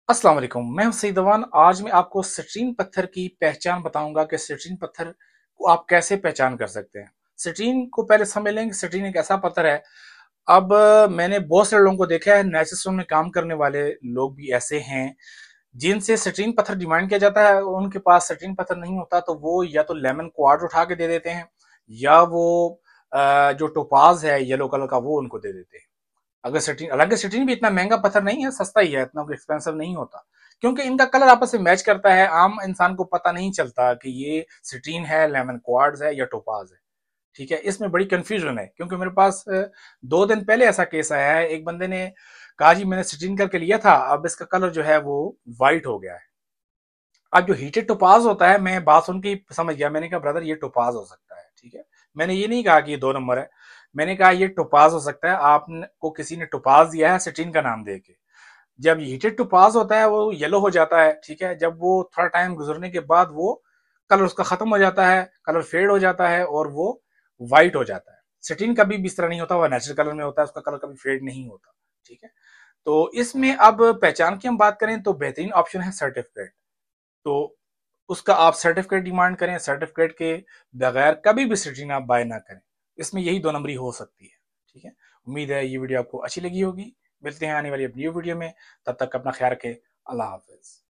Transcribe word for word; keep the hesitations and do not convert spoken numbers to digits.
अस्सलाम वालेकुम, मैं हूं सईद अवान। आज मैं आपको सिट्रीन पत्थर की पहचान बताऊंगा कि सिट्रीन पत्थर को आप कैसे पहचान कर सकते हैं। सिट्रीन को पहले समझ लें कि सिट्रीन एक ऐसा पत्थर है। अब अ, मैंने बहुत सारे लोगों को देखा है, नेचुरल में काम करने वाले लोग भी ऐसे हैं जिनसे सिट्रीन पत्थर डिमांड किया जाता है, उनके पास सिट्रीन पत्थर नहीं होता तो वो या तो लेमन क्वार्ट्ज उठा के दे देते हैं, या वो अ, जो टोपाज है येलो कलर का वो उनको दे देते हैं। अगर सिट्रीन, हालांकि सिट्रीन भी इतना महंगा पत्थर नहीं है, सस्ता ही है, इतना कोई एक्सपेंसिव नहीं होता, क्योंकि इनका कलर आपस में मैच करता है। आम इंसान को पता नहीं चलता कि ये सिट्रीन है, लेमन क्वार्ट्ज है या टोपाज है। ठीक है, इसमें बड़ी कंफ्यूजन है, क्योंकि मेरे पास अ, दो दिन पहले ऐसा केस आया है। एक बंदे ने कहा जी मैंने सिट्रीन करके लिया था, अब इसका कलर जो है वो व्हाइट हो गया है। अब जो हीटेड टोपाज होता है, मैं बात सुन के ही समझ गया। मैंने कहा ब्रदर ये टोपाज हो सकता है, ठीक है। मैंने ये नहीं कहा कि ये दो नंबर है, मैंने कहा ये टोपाज हो सकता है। आपको किसी ने टोपाज दिया है सिट्रीन का नाम दे के। जब हीटेड टोपाज होता है वो येलो हो जाता है, ठीक है। जब वो थोड़ा टाइम गुजरने के बाद वो कलर उसका खत्म हो जाता है, कलर फेड हो जाता है और वो व्हाइट हो जाता है। सिट्रीन कभी भी इस तरह नहीं होता, वह नेचुरल कलर में होता है, उसका कलर कभी फेड नहीं होता, ठीक है। तो इसमें अब पहचान की हम बात करें तो बेहतरीन ऑप्शन है सर्टिफिकेट। तो उसका आप सर्टिफिकेट डिमांड करें, सर्टिफिकेट के बगैर कभी भी सिट्रीन आप बाय ना करें। इसमें यही दो नंबरी हो सकती है, ठीक है। उम्मीद है ये वीडियो आपको अच्छी लगी होगी। मिलते हैं आने वाली अपनी वीडियो में, तब तक अपना ख्याल रखें। अल्लाह हाफिज।